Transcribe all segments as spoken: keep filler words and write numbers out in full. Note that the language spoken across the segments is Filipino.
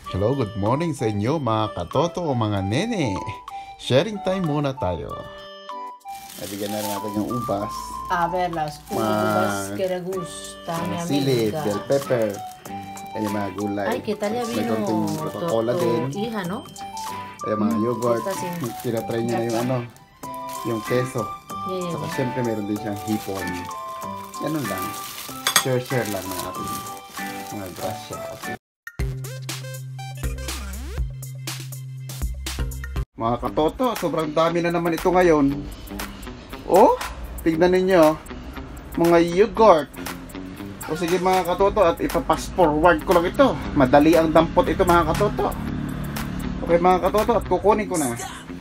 Hello, good morning sa inyo mga katoto o mga nene. Sharing time muna tayo. Nabigyan na rin natin yung ubas. A ver, las uvas que le gusta a mi Sili, amiga. bell pepper. Ay, yung mga gulay. Ay, ¿qué tal ya May vino konting tu, Coca-Cola din. tu hija, no? Ay, mga yogurt. Esta sin- Tinatry niya na yung ano, yung keso. Ya llegó. Saka syempre meron din siyang hipon. Ganun lang. Share-share lang ng ating mga grasya. Mga katoto, sobrang dami na naman ito ngayon. Oh, tignan ninyo. Mga yogurt. O sige mga katoto, at ipapass forward ko lang ito. Madali ang dampot ito mga katoto. Okay mga katoto, at kukunin ko na.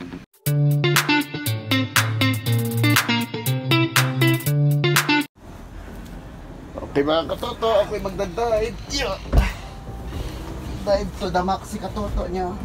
Okay mga katoto, ako'y magdadive. Yeah. Dive to the max si katoto niya.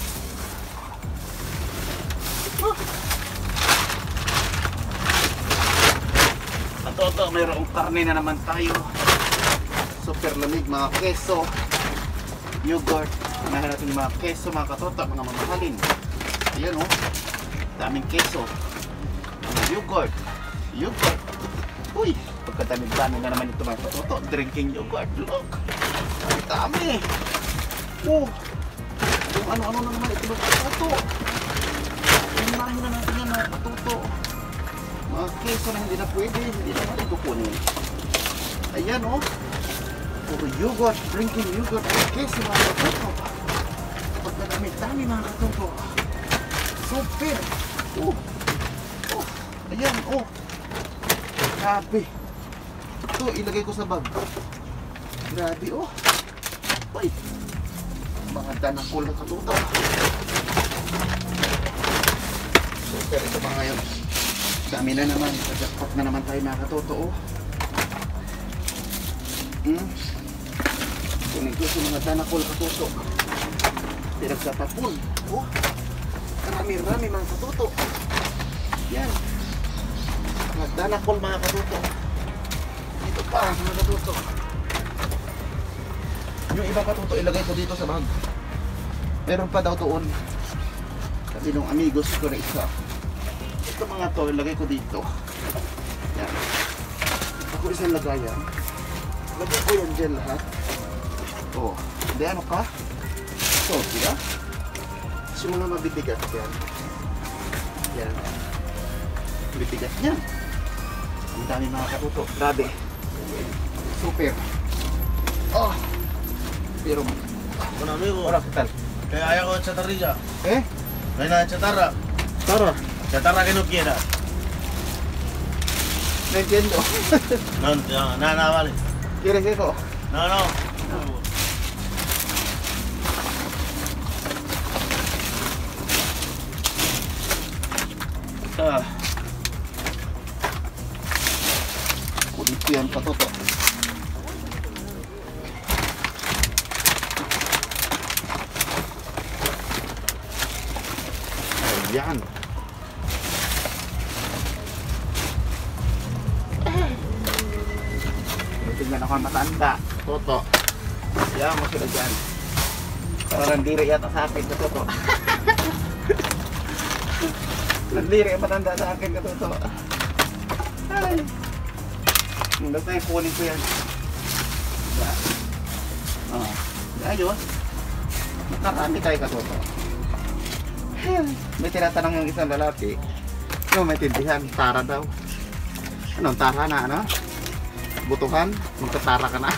Katoto, mayroong karne na naman tayo. Super lamig, mga keso, yogurt. Unahin natin yung mga keso, mga katoto, mga mamahalin. Ayan o, oh, daming keso. Mga yogurt, yogurt. Uy, pagkadamig-dami na naman ito mga katoto. Drinking yogurt, look. Ang dami. Oh, kung ano-ano na naman ito mga katoto. Unahin na natin yan mga katoto. Mga keso na hindi na pwede, hindi na natin kukunin. Ayan o, oh. Puro yogurt, drinking yogurt, ay keso mga katoto. Pagkadami-dami mga katoto. Super. Oh, oh, ayan o. Oh. Grabe. Ito, ilagay ko sa bag. Grabe o. Oh. Ay, mga danakol na katoto. Super, ito pa ngayon. Dami na naman, jackpot na naman tayo mga katoto. Oh. Hmm? Kunin ko sa mga danakol katoto. Pinagtatapon. Oh. Karami-rami mga katoto. Yan. Mga danakol mga katoto. Ito pa mga katoto. Yung iba katoto ilagay ko dito sa bag. Meron pa daw doon. Sabi nung amigos ko na isa. Ito mga to, ilagay ko dito. Yan. Ako isang lagayan. Lagay ko yan dyan lahat. Oh, hindi ano ka? Ito, diba? Kasi mga mabibigat yan. Yan. Mabibigat yan. Ang dami mga katuto. Grabe. Super. Oh. Pero, Bueno amigo, hola, ¿qué tal? que hay algo de chatarrilla. Eh? No hay nada de chatarra. Tara. Chatarra que no quieras. No entiendo. No, no, nada, nada, vale. ¿Quieres eso? No, no. Ah. Kulit ko yan katoto. Ayan. Tingnan ako ang matanda. Toto. Ayan mo sila dyan. Parang nandiri yata sa akin katoto. Nandiri ang matanda sa akin katoto. Ay. Basta yung kunin ko yan. Diba? Oh. Ayos. Nakarami tayo katoto. May tinatanong yung isang lalaki. Yung may tindihan, tara daw. Anong tara na ano? Butuhan, magtatara ka na.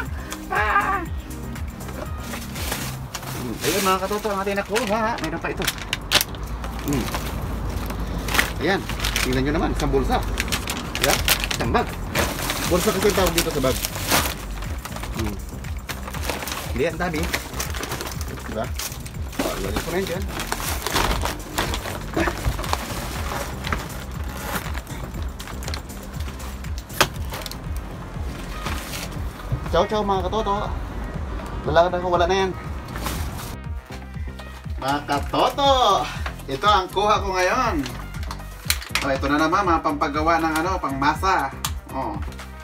Ayun mga katoto, ang ating nakuha. Mayroon pa ito. Hmm. Ayan, tingnan nyo naman, isang bulsa. Ayan, isang bag. Bulsa kasi yung tawag dito sa bag. Hmm. Hindi, ang dami. Diba? O, lagay ko na yun dyan. Ciao ciao mga katoto. Wala na wala na yan. Mga katoto, ito ang kuha ko ngayon. O, ito na naman mga pampagawa ng ano, pangmasa. Oh.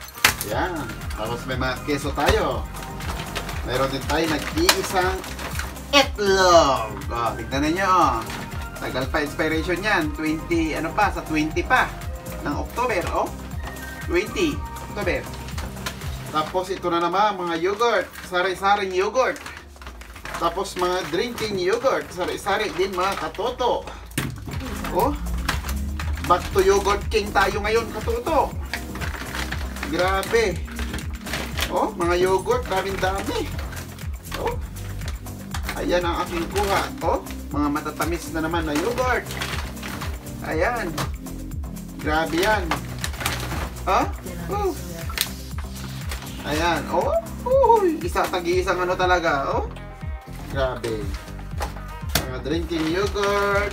Yan. Tapos may mga keso tayo. Mayroon din tayo nag-iisang itlog. Oh, tignan ninyo. Oh. Tagal pa expiration yan. twenty, ano pa, sa twenty pa. Ng October, oh. twenty, October. Tapos ito na naman, mga yogurt. Sari-saring yogurt. Tapos mga drinking yogurt. Sari-sari din, mga katoto. Oh. Back to yogurt king tayo ngayon, katoto. Grabe. Oh, mga yogurt, daming-dami. Oh. Ayan ang aking kuha. Oh, mga matatamis na naman na yogurt. Ayan. Grabe yan. Ha? Oh. Ayan. Oh. Uy, isa tagi-isang ano talaga. Oh. Grabe. Mga drinking yogurt.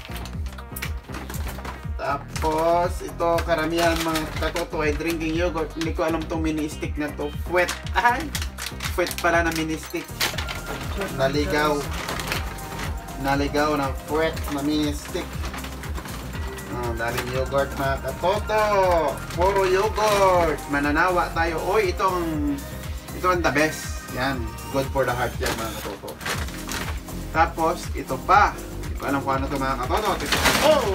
Tapos, ito, karamihan mga katoto ay drinking yogurt. Hindi ko alam tong mini stick na to. Fuet. Ay, fuet pala na mini stick. Naligaw. Naligaw ng fuet na mini stick. Oh, daming yogurt mga katoto. Puro yogurt. Mananawa tayo. Oy, itong, ito ang the best. Yan. Good for the heart yan mga katoto. Tapos, ito pa. Hindi ko alam kung ano ito mga katoto. Oh!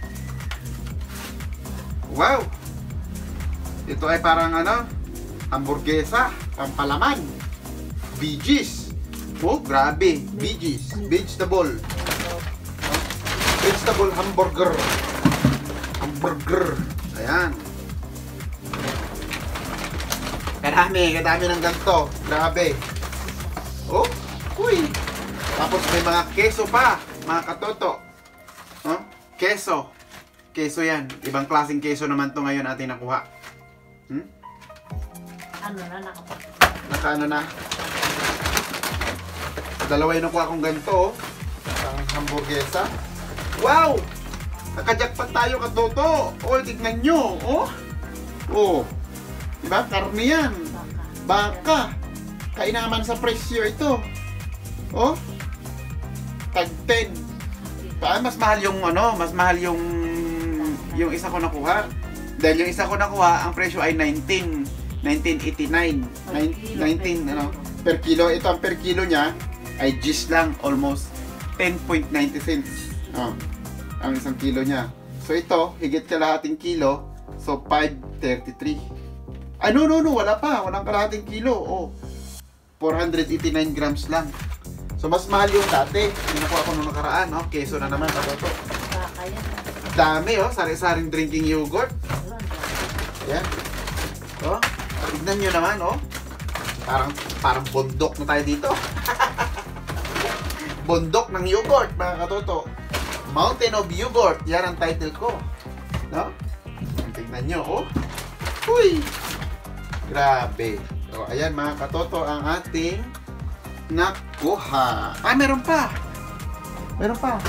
Wow! Ito ay parang ano, hamburguesa, pampalaman. Bee Gees. Oh, grabe. Bee Gees. Vegetable. Vegetable hamburger. Hamburger. Ayan. Kadami, kadami ng ganito. Grabe. Oh, uy. Tapos may mga keso pa, mga katoto. Oh, keso. Keso yan. Ibang klaseng keso naman to ngayon ating nakuha. Hmm? Ano na, nakapag... Naka ano na. Dalawa yung nakuha kong ganito. Ang hamburguesa. Wow! Nakajakpat tayo katoto. Oh, tignan nyo. Oh. Oh. Diba? Karne yan. Baka. Kainaman sa presyo ito. Oh. Tag ten. Pa, mas mahal yung ano, mas mahal yung yung isa ko nakuha. Dahil yung isa ko nakuha, ang presyo ay nineteen eighty-nine. nineteen ano, per kilo. Ito ang per kilo niya ay G's lang, almost ten point ninety cents. Oh, ang isang kilo niya. So ito, higit kalahating kilo. So five thirty-three. Ah, no, no, no, wala pa. Walang kalahating kilo. Oh, four eighty-nine grams lang. So mas mahal yung dati. Yung nakuha ko nung nakaraan. Oh, keso na naman. Ito. Baka yan. Dami, oh. Sari-saring drinking yogurt. Ayan. Oh, tignan nyo naman, oh. Parang, parang bundok na tayo dito. Bundok ng yogurt, mga katoto. Mountain of Yogurt. Yan ang title ko. No? Tignan nyo, oh. Uy! Grabe. So, ayan, mga katoto, ang ating nakuha. Ah, meron pa. Meron pa.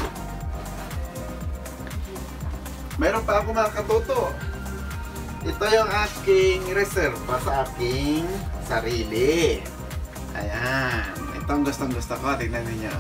Meron pa ako mga katoto. Ito yung aking reserva sa aking sarili. Ayan. Ito ang gustong gusto ko. Tignan ninyo.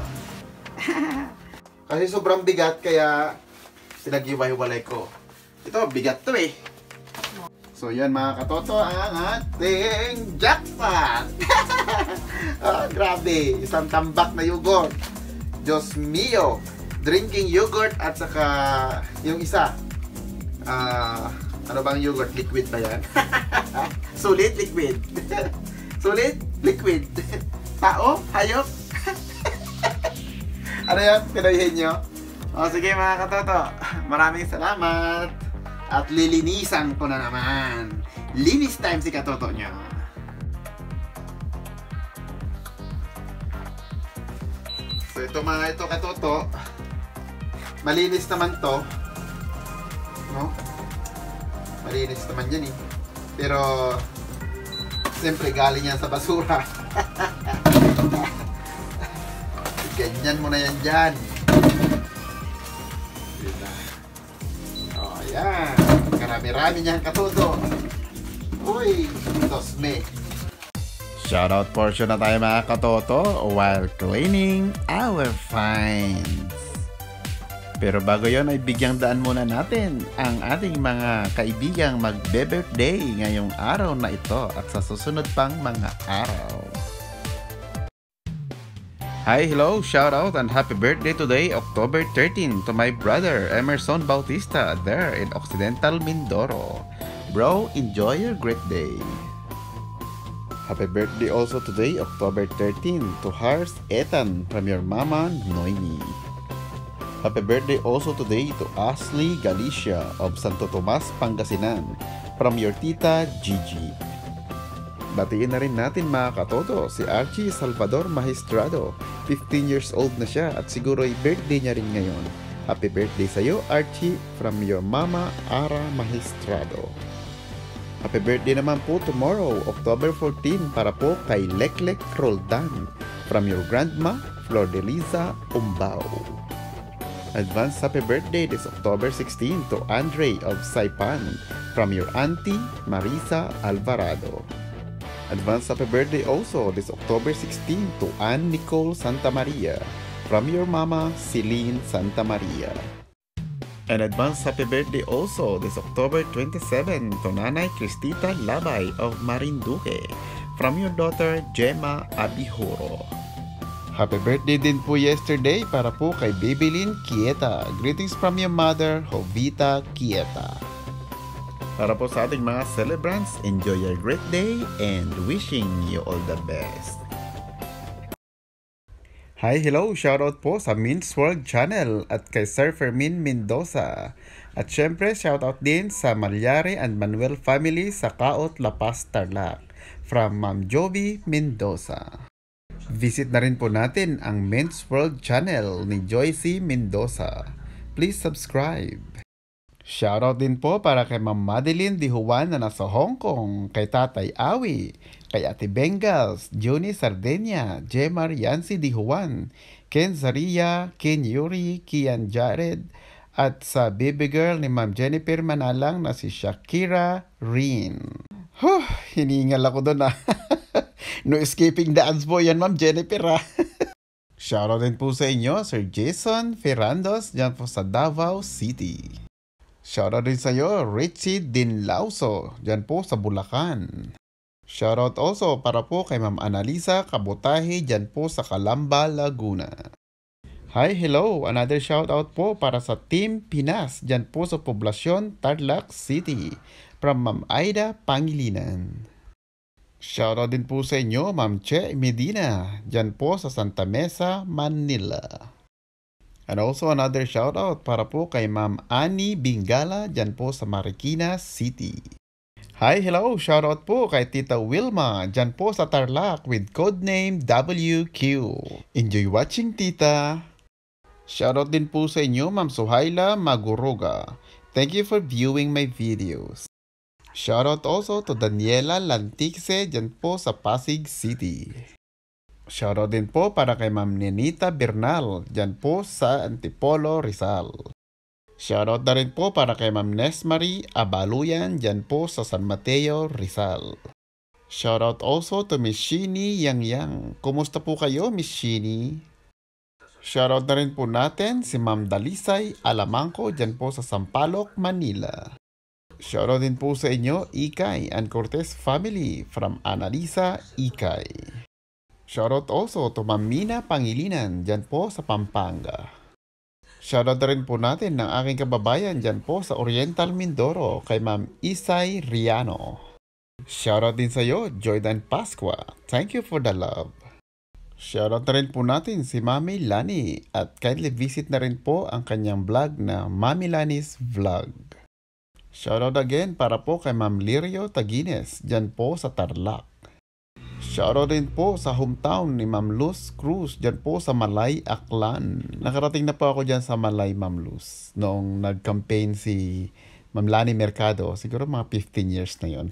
Kasi sobrang bigat kaya pinag-iwa-hiwalay ko. Ito, bigat to eh. So yan mga katoto, ang ating jackpot. Ah, grabe. Isang tambak na yogurt. Diyos mio. Drinking yogurt at saka yung isa. Ah, ano bang yogurt? Liquid ba yan? Solid liquid. Solid liquid. Tao? Hayop? Ano yan? Pinayihin nyo? O sige mga katoto. Maraming salamat. At lilinisan ko na naman. Linis time si katoto nyo. So ito mga ito katoto. Malinis naman to. No? Malinis naman yan eh. Pero siyempre galing yan sa basura. Ganyan mo na yan dyan. Diba? O, oh, ayan. Karami-rami niyan katuto. Uy, tosme. Shoutout portion na tayo mga katoto while cleaning our finds. Pero bago yon ay bigyang daan muna natin ang ating mga kaibigang magbe-birthday ngayong araw na ito at sa susunod pang mga araw. Hi, hello, shout out and happy birthday today, October thirteenth, to my brother Emerson Bautista there in Occidental Mindoro. Bro, enjoy your great day. Happy birthday also today, October thirteenth, to Hars Ethan from your mama Noemi. Happy birthday also today to Ashley Galicia of Santo Tomas, Pangasinan from your tita Gigi. Batiin na rin natin mga katoto si Archie Salvador Magistrado. fifteen years old na siya at siguro ay birthday niya rin ngayon. Happy birthday sa'yo Archie from your mama Ara Magistrado. Happy birthday naman po tomorrow, October fourteenth, para po kay Leklek Roldan from your grandma Flordelisa Umbao. Advance happy birthday this October sixteenth to Andre of Saipan from your auntie Marisa Alvarado. Advance happy birthday also this October sixteenth to Ann Nicole Santa Maria from your mama Celine Santa Maria. And advance happy birthday also this October twenty-seventh to Nanay Cristita Labay of Marinduque from your daughter Gemma Abihuro. Happy birthday din po yesterday para po kay Babylin Kieta. Greetings from your mother Jovita Kieta. Para po sa ating mga celebrants, enjoy your great day and wishing you all the best. Hi, hello, shoutout po sa Min's World Channel at kay Sir Fermin Mendoza. At syempre, shoutout din sa Malyari and Manuel family sa Caot, La Paz, Tarlac from Ma'am Joby Mendoza. Visit na rin po natin ang Men's World Channel ni Joycey Mendoza. Please subscribe. Shoutout din po para kay Ma'am Madeline Di Juan na nasa Hong Kong, kay Tatay Awi, kay Ate Bengals, Juni Sardenia, Jemar Yancy Di Juan, Ken Zaria, Ken Yuri, Kian Jared, at sa baby girl ni Ma'am Jennifer Manalang na si Shakira Rin. Huh, hiningal ako doon ah. No escaping dance boy yan Ma'am Jennifer ah. Shoutout din po sa inyo, Sir Jason Ferrandos, dyan po sa Davao City. Shoutout din sa iyo, Richie Dinlauso, dyan po sa Bulacan. Shoutout also para po kay Ma'am Analisa Kabutahe, dyan po sa Calamba, Laguna. Hi, hello! Another shoutout po para sa Team Pinas, dyan po sa Poblasyon, Tarlac City, from Ma'am Aida Pangilinan. Shoutout din po sa inyo, Ma'am Che Medina, dyan po sa Santa Mesa, Manila. And also another shoutout para po kay Ma'am Annie Bingala dyan po sa Marikina City. Hi, hello! Shoutout po kay Tita Wilma dyan po sa Tarlac with codename W Q. Enjoy watching, Tita! Shoutout din po sa inyo, Ma'am Suhaila Maguruga. Thank you for viewing my videos. Shoutout also to Daniela Lantixe dyan po sa Pasig City. Shoutout din po para kay Ma'am Nenita Bernal, dyan po sa Antipolo, Rizal. Shoutout na rin po para kay Ma'am Nesmarie Abaluyan, dyan po sa San Mateo, Rizal. Shoutout also to Miss Shini Yang Yang. Kumusta po kayo, Miss Shini? Shoutout na rin po natin si Ma'am Dalisay Alamangco, dyan po sa Sampaloc, Manila. Shoutout din po sa inyo, Ikay and Cortez family from Analisa, Ikay. Shoutout also to Ma'am Mina Pangilinan dyan po sa Pampanga. Shoutout na rin po natin ng aking kababayan dyan po sa Oriental Mindoro kay Ma'am Isay Riano. Shoutout din sa iyo, Jordan Pasqua. Thank you for the love. Shoutout na rin po natin si Mami Lani at kindly visit na rin po ang kanyang vlog na Mami Lani's Vlog. Shoutout again para po kay Ma'am Lirio Tagines dyan po sa Tarlac. Shoutout din po sa hometown ni Ma'am Luz Cruz dyan po sa Malay, Aklan. Nakarating na po ako dyan sa Malay, Ma'am Luz, noong nag-campaign si Ma'am Lani Mercado. Siguro mga fifteen years na yon.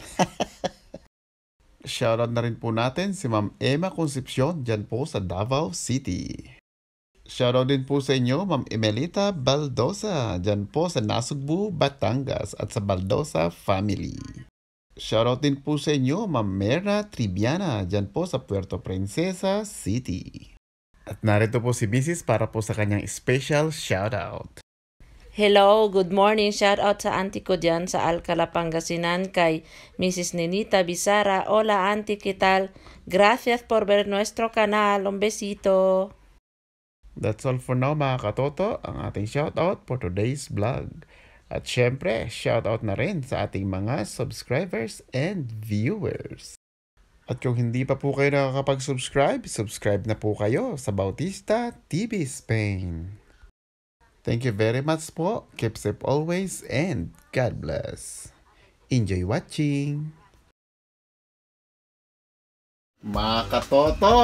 Shoutout na rin po natin si Ma'am Emma Concepcion dyan po sa Davao City. Shoutout din po sa inyo, Ma'am Emelita Baldosa dyan po sa Nasugbu, Batangas at sa Baldosa family. Shoutout din po sa inyo, Ma'am Mera Triviana, dyan po sa Puerto Princesa City. At narito po si Missus para po sa kanyang special shoutout. Hello, good morning. Shoutout sa auntie ko dyan sa Alcala, Pangasinan kay Missus Nenita Bizarra. Hola, auntie, ¿qué tal? Gracias por ver nuestro canal. Un besito. That's all for now mga katoto, ang ating shoutout for today's vlog. At syempre, shoutout na rin sa ating mga subscribers and viewers. At kung hindi pa po kayo nakakapag-subscribe, subscribe na po kayo sa Bautista T V Spain. Thank you very much po. Keep safe always and God bless. Enjoy watching! Mga katoto!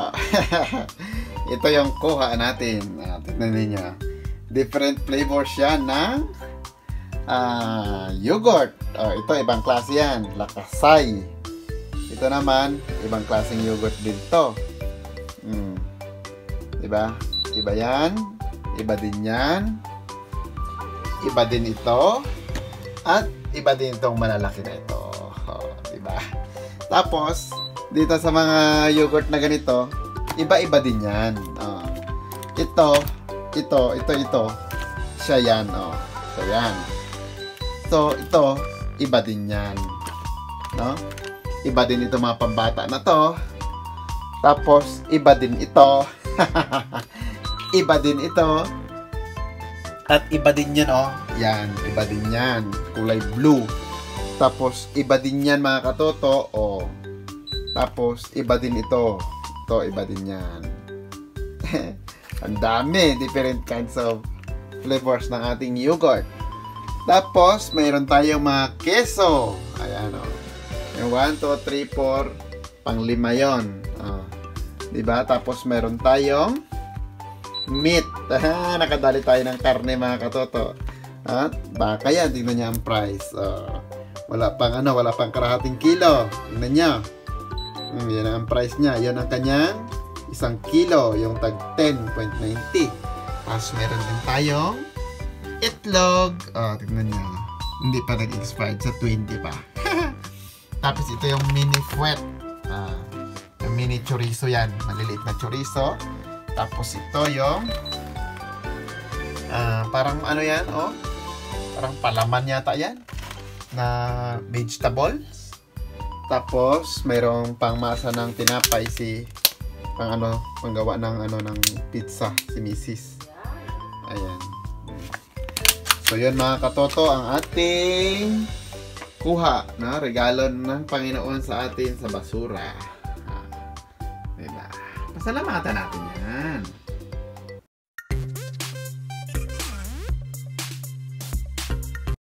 Ito yung kuha natin. Uh, tignan ninyo. Different flavors yan ng uh, yogurt. Oh, ito, ibang klase yan. Lakasay. Ito naman, ibang klaseng yogurt din to. Hmm. Diba? Iba yan. Iba din yan. Iba din ito. At iba din itong malalaki na ito. Oh, diba? Tapos, dito sa mga yogurt na ganito, iba-iba din yan. Oh. Ito, ito, ito, ito. Siya yan. Oh. So, yan. So, ito, iba din yan. No? Iba din ito mga pambata na to. Tapos, iba din ito. Iba din ito. At iba din yan, oh. Yan, iba din yan. Kulay blue. Tapos, iba din yan mga katoto, oh. Tapos, iba din ito. Ito, iba din yan. Ang dami. Different kinds of flavors ng ating yogurt. Tapos, mayroon tayong mga keso. Ayan, o. Yung one, two, three, four. Pang lima yun. O. Diba? Tapos, mayroon tayong meat. Nakadali tayo ng karne, mga katoto. At, baka yan. Tingnan niya ang price. O. Wala pang ano, wala pang karahating kilo. Tingnan niya. Hmm, yan ang price niya. Yan ang kanyang isang kilo. Yung tag ten point nine zero. Tapos meron din tayong itlog. Oh, tignan niya. Hindi pa nag-expired sa twenty pa. Tapos ito yung mini fuet. Ah, yung mini chorizo yan. Maliliit na chorizo. Tapos ito yung ah, parang ano yan, oh. Parang palaman yata yan. Na vegetables. Tapos, mayroong pangmasa ng tinapay si pang ano, panggawa ng ano ng pizza si Missus Ayan. So, yun mga katoto, ang ating kuha na regalo ng Panginoon sa atin sa basura. Ah, diba? Pasalamatan natin yan.